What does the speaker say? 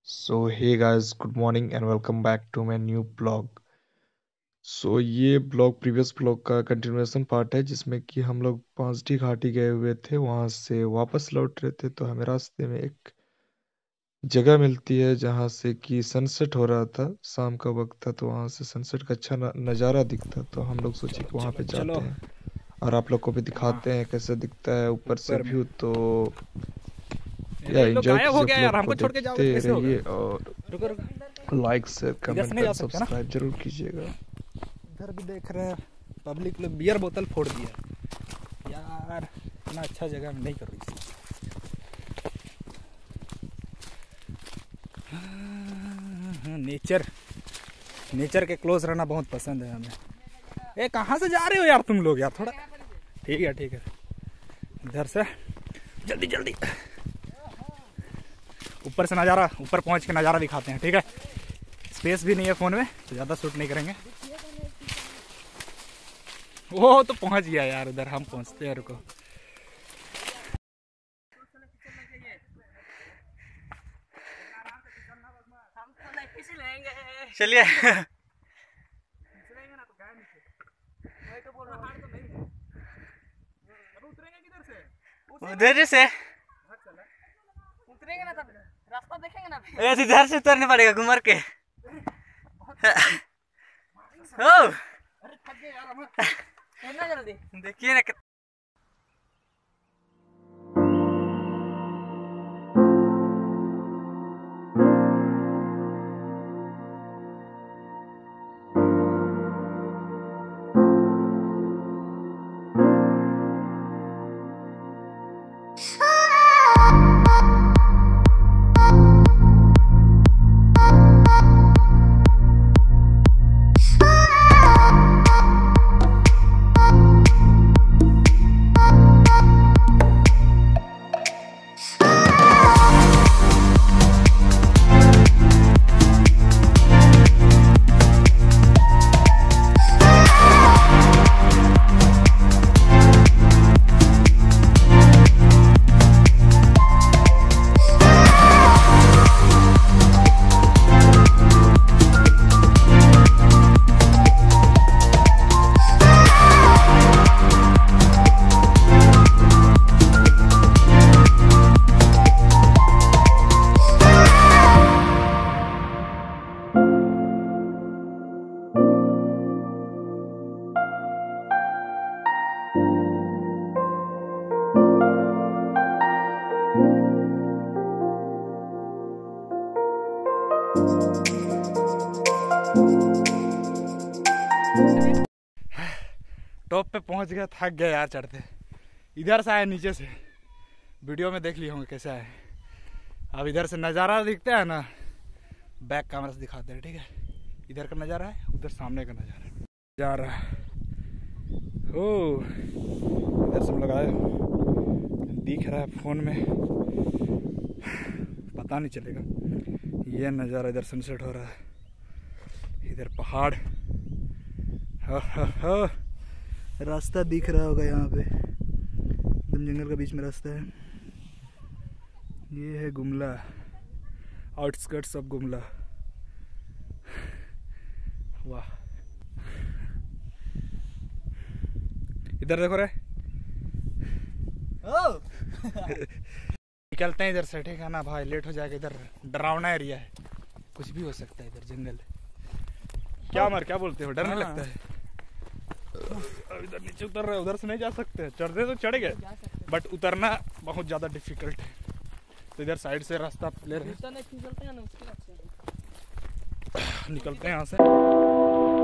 So hey guys, good morning and welcome back to my new blog. ये blog previous blog का continuation part है जिसमें कि हम लोग पांचटी घाटी गए हुए थे, वहां से वापस लौट रहे थे तो हमें रास्ते में एक जगह मिलती है जहां से कि सनसेट हो रहा था। शाम का वक्त था तो वहां से सनसेट का अच्छा नज़ारा दिखता, तो हम लोग सोचे कि वहां चलो पे चलो जाते हैं और आप लोग को भी वहाँ दिखाते हैं कैसे दिखता है ऊपर से ऊपर में। व्यू। तो या अरे लोग एंजॉय गायब हो कीजिए, गया यार, ब्लॉग को हमको छोड़ के जाओगे तो देखते कैसे होगा। रहिए और रुको रुको, लाइक शेयर इधर से कमेंट नहीं जा एंड सकते ना। सब्सक्राइब जरूर कीजिएगा। इधर भी देख रहे हैं पब्लिक लोग बियर बोतल फोड़ दिया यार, इतना अच्छा जगह में नहीं कर रही थी। नेचर नेचर के क्लोज रहना बहुत पसंद है हमें। ए कहाँ से जा रहे हो यार तुम लोग यार, थोड़ा ठीक है ठीक है, इधर से जल्दी जल्दी ऊपर से नज़ारा, ऊपर पहुंच के नज़ारा दिखाते हैं। ठीक है, स्पेस भी नहीं है फ़ोन में तो ज़्यादा शूट नहीं करेंगे। वो तो पहुंच गया यार, उधर हम पहुंचते हैं, रुको। चलिए उधर से उतरेंगे ना तब रास्ता देखेंगे ना। ऐसे इधर से उतरने पड़ेगा घुमर के। ओ इतना जल्दी देखिए ना टॉप पे पहुंच गया, थक गया यार चढ़ते। इधर से आया नीचे से, वीडियो में देख लिए होंगे कैसा है। अब इधर से नज़ारा दिखता है ना, बैक कैमरा से दिखाते हैं। ठीक है, इधर का नज़ारा है, उधर सामने का नज़ारा है। जा रहा है ओ, इधर से हम लोग आए, दिख रहा है फ़ोन में, पता नहीं चलेगा। ये नज़ारा, इधर सनसेट हो रहा है, इधर पहाड़, हा रास्ता दिख रहा होगा यहाँ पे, एकदम जंगल के बीच में रास्ता है। ये है गुमला, आउटस्कर्ट्स ऑफ गुमला। वाह, इधर देखो रे। निकलते हैं इधर से, ठीक है ना भाई, लेट हो जाएगा। इधर डरावना एरिया है, कुछ भी हो सकता है इधर, जंगल। क्या मर क्या बोलते हो, डर नहीं लगता है? अब इधर नीचे उतर रहे, उधर से नहीं जा सकते। चढ़ते तो चढ़ गए बट उतरना बहुत ज़्यादा डिफिकल्ट है, तो इधर साइड से रास्ता ले रहे हैं, निकलते हैं यहाँ से।